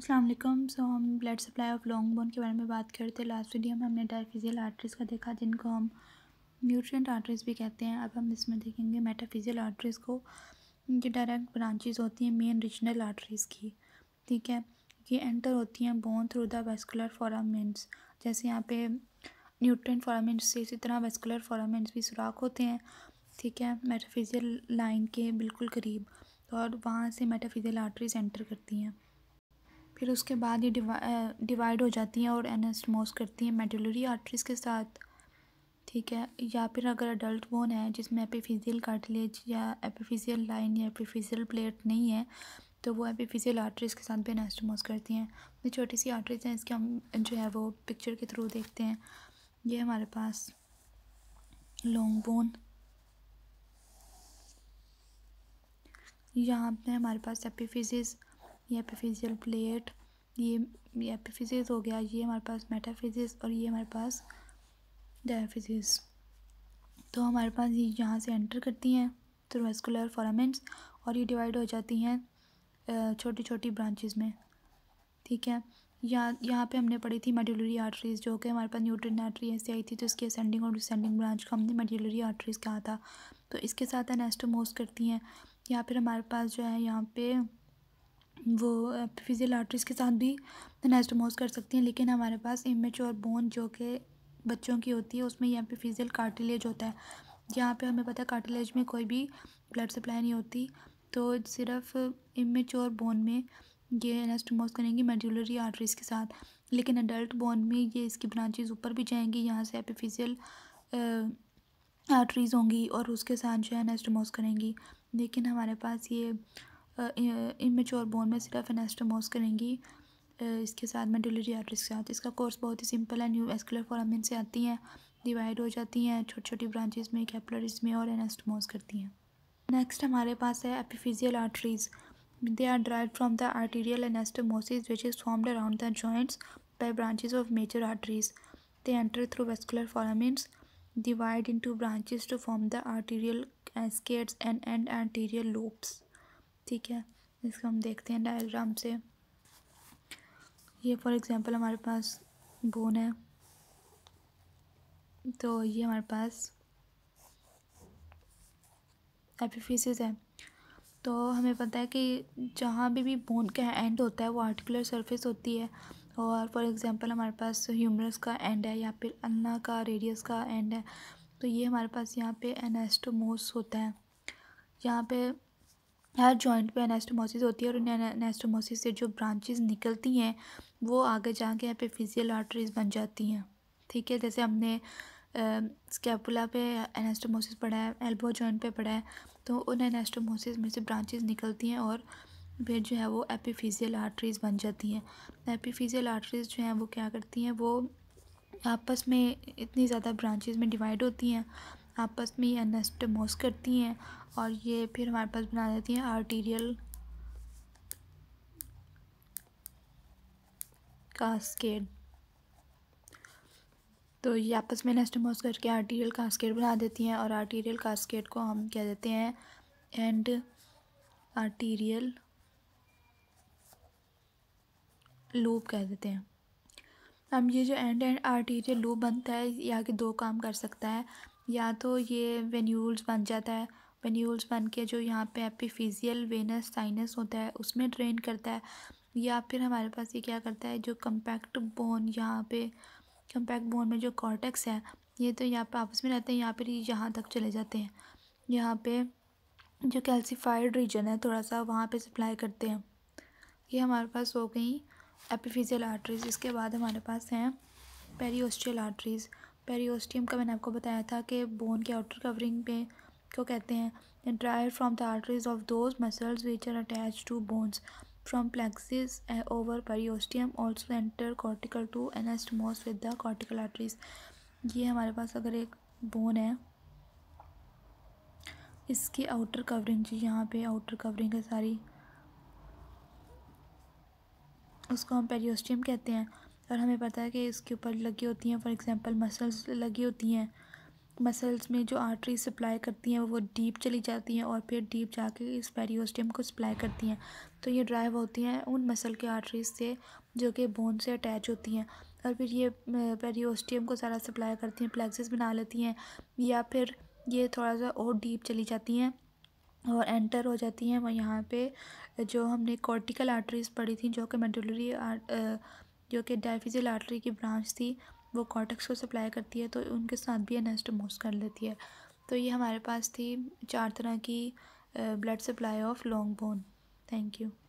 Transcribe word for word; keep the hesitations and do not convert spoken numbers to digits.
अस्सलाम वालेकुम। सो हम blood supply of long bone के बारे में बात करते हैं। लास्ट वीडियो में हमने डायफिजियल आर्टरीज़ का देखा, जिनको हम न्यूट्रिएंट आर्टरीज़ भी कहते हैं। अब हम इसमें देखेंगे मेटाफिजियल आर्टरीज़ को, जो डायरेक्ट ब्रांचेस होती हैं मेन रीजनल आर्टरीज़ की। ठीक है, ये एंटर होती हैं bone through the vascular foramens. जैसे यहाँ पे न्यूट्रिएंट फोरामेंट्स से इसी तरह वेस्कुलर फोरामेंट्स भी सुराख होते हैं। ठीक है, मेटाफिजियल लाइन के बिल्कुल करीब, और वहाँ से मेटाफिजियल आर्टरीज़ एंटर करती हैं। फिर उसके बाद ये डिवा डिवाइड हो जाती हैं और एनास्टमोस करती हैं मेडुलरी आर्टरीज़ के साथ। ठीक है, या फिर अगर अडल्ट बोन है जिसमें एपिफिजियल कार्टिलेज या एपिफिजियल लाइन या एपिफिजियल प्लेट नहीं है, तो वो एपिफिजियल आर्टरीज़ के साथ भी एनास्टमोस करती हैं। ये छोटी सी आर्टरीज़ हैं, इसके हम जो है वो पिक्चर के थ्रू देखते हैं। ये हमारे पास लॉन्ग बोन, यहाँ पे हमारे पास एपिफिजिस, ये एपिफिजियल प्लेट, ये ये एपिफिजिस हो गया, ये हमारे पास मेटाफिजिस, और ये हमारे पास डायफिजिस। तो हमारे पास ये यहाँ से एंटर करती हैं थ्रू वेस्कुलर फोरामेंट्स, और ये डिवाइड हो जाती हैं छोटी छोटी ब्रांचेस में। ठीक है, यहाँ यहाँ पे हमने पढ़ी थी मेडुलरी आर्टरीज़, जो कि हमारे पास न्यूट्रिएंट आर्टरी ऐसे आई थी, तो इसकी असेंडिंग और डिसेंडिंग ब्रांच को हमने मेडुलरी आर्टरीज़ कहा था। तो इसके साथ एनास्टोमोस करती हैं। या फिर हमारे पास जो है यहाँ पे वो एपिफिजियल आर्टरीज़ के साथ भी एनास्टोमोस कर सकती हैं, लेकिन हमारे पास इमेच्योर बोन जो कि बच्चों की होती है, उसमें ये एपिफिजियल कार्टिलेज होता है। यहाँ पे हमें पता है कार्टिलेज में कोई भी ब्लड सप्लाई नहीं होती, तो सिर्फ इमेच्योर बोन में ये एनास्टोमोस करेंगी मेडुलरी आर्टरीज़ के साथ। लेकिन अडल्ट बोन में ये इसकी ब्रांचेस ऊपर भी जाएंगी, यहाँ से एपिफिजियल आर्टरीज़ होंगी और उसके साथ जो है एनास्टोमोस करेंगी। लेकिन हमारे पास ये इमेच्योर बोन में सिर्फ एनास्टोमोस करेंगी इसके साथ मेडुलरी आर्टरीज़ के साथ। इसका कोर्स बहुत ही सिंपल है, न्यू वेस्कुलर फोरामेन से आती हैं, डिवाइड हो जाती हैं छोटी छोटी ब्रांचेस में, कैपिलरीज में, और एनास्टोमोस करती हैं। नेक्स्ट हमारे पास है epiphyseal arteries. They are derived from the arterial anastomosis which is formed around the joints by branches of major arteries. They enter through vascular foramens, divide into branches to form the arterial cascades and end arterial loops। ठीक है, इसको हम देखते हैं diagram से। ये for example हमारे पास bone है, तो ये हमारे पास एपिफिसिस है। तो हमें पता है कि जहाँ भी भी बोन का एंड होता है वो आर्टिकुलर सरफेस होती है, और फॉर एग्जांपल हमारे पास ह्यूमरस का एंड है या फिर अन्ना का रेडियस का एंड है, तो ये हमारे पास यहाँ पे एनास्टोमोस होता है। यहाँ पे हर जॉइंट पे एनास्टोमोसिस होती है, और एनास्टोमोसिस से जो ब्रांचेस निकलती हैं वो आगे जाके एपिफिजियल आर्टरीज़ बन जाती हैं। ठीक है, जैसे हमने स्कैपुला पे एनास्टोमोसिस पढ़ा है, एल्बो जॉइंट पे पढ़ा है, तो उन एनास्टोमोसिस में से ब्रांचेस निकलती हैं और फिर जो है वो एपिफिजियल आर्टरीज़ बन जाती हैं। एपिफिजियल आर्टरीज़ जो हैं वो क्या करती हैं, वो आपस में इतनी ज़्यादा ब्रांचेस में डिवाइड होती हैं, आपस में ये एनास्टोमोस करती हैं, और ये फिर हमारे पास बना देती हैं आर्टीरियल कास्केड। तो ये आपस में एनास्टोमोस करके आर्टीरियल कास्केड बना देती हैं, और आर्टीरियल कास्केड को हम कह देते हैं एंड आर्टीरियल लूप कह देते हैं। अब ये जो एंड एंड आर्टीरियल लूप बनता है, यहाँ के दो काम कर सकता है। या तो ये वेन्यूल्स बन जाता है, वेन्यूल्स बन के जो यहाँ पे एपिफिजियल वेनस साइनस होता है उसमें ड्रेन करता है, या फिर हमारे पास ये क्या करता है, जो कम्पैक्ट बोन, यहाँ पे कम्पैक्ट बोन में जो कॉर्टेक्स है, ये तो यहाँ पे आपस में रहते हैं, यहाँ पर यहाँ तक चले जाते हैं, यहाँ पे जो कैल्सीफाइड रीजन है थोड़ा सा वहाँ पे सप्लाई करते हैं। ये हमारे पास हो गई एपिफिजियल आर्टरीज़। इसके बाद हमारे पास हैं पेरियोस्टियल आर्टरीज़। पेरियोस्टियम का मैंने आपको बताया था कि बोन के आउटर कवरिंग पे को कहते हैं। Drive from the arteries of those muscles which are attach to bones from plexus over periosteum also enter cortical to anastomose with the cortical arteries. ये हमारे पास अगर एक बोन है, इसकी आउटर कवरिंग, जी यहाँ पे आउटर कवरिंग है सारी, उसको हम पेरियोस्टियम कहते हैं। और हमें पता है कि इसके ऊपर लगी होती हैं फॉर एग्जांपल मसल्स लगी होती हैं, मसल्स में जो आर्टरी सप्लाई करती हैं वो डीप चली जाती हैं और फिर डीप जाके इस पेरियोस्टियम को सप्लाई करती हैं। तो ये ड्राइव होती हैं उन मसल के आर्टरीज से जो कि बोन से अटैच होती हैं, और फिर ये पेरियोस्टियम को सारा सप्लाई करती हैं, प्लेक्सस बना लेती हैं, या फिर ये थोड़ा सा और डीप चली जाती हैं और एंटर हो जाती हैं। वो यहाँ पे जो हमने कॉर्टिकल आर्टरीज पढ़ी थी जो कि मेडुलरी जो कि डायफिजियल आर्टरी की ब्रांच थी, वो कॉर्टेक्स को सप्लाई करती है, तो उनके साथ भी एनास्टोमोस कर लेती है। तो ये हमारे पास थी चार तरह की blood supply of long bone. Thank you.